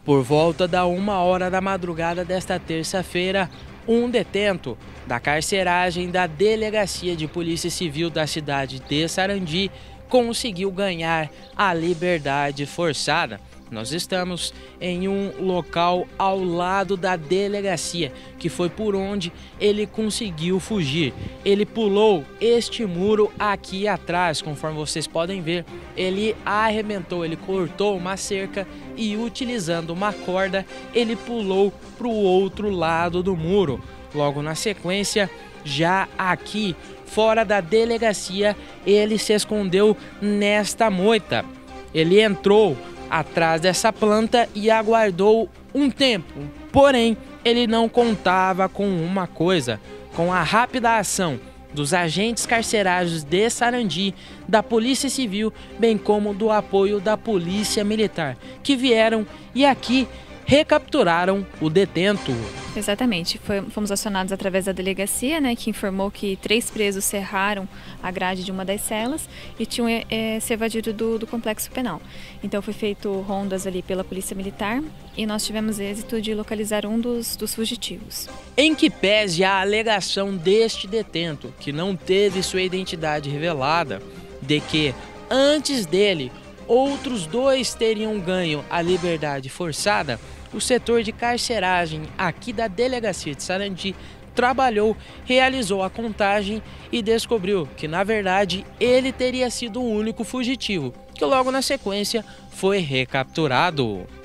Por volta da 1h da madrugada desta terça-feira, um detento da carceragem da Delegacia de Polícia Civil da cidade de Sarandi conseguiu ganhar a liberdade forçada. Nós estamos em um local ao lado da delegacia, que foi por onde ele conseguiu fugir. Ele pulou este muro aqui atrás, conforme vocês podem ver. Ele arrebentou, ele cortou uma cerca e, utilizando uma corda, ele pulou para o outro lado do muro. Logo na sequência, já aqui fora da delegacia, ele se escondeu nesta moita. Ele entrou atrás dessa planta e aguardou um tempo, porém ele não contava com uma coisa: com a rápida ação dos agentes carcerários de Sarandi, da Polícia Civil, bem como do apoio da Polícia Militar, que vieram e aqui recapturaram o detento. Exatamente, fomos acionados através da delegacia, que informou que 3 presos cerraram a grade de uma das celas e tinham se evadido do complexo penal. Então foi feito rondas ali pela Polícia Militar e nós tivemos êxito de localizar um dos fugitivos. Em que pese a alegação deste detento, que não teve sua identidade revelada, de que antes dele outros 2 teriam ganho a liberdade forçada, o setor de carceragem aqui da Delegacia de Sarandi trabalhou, realizou a contagem e descobriu que, na verdade, ele teria sido o único fugitivo, que logo na sequência foi recapturado.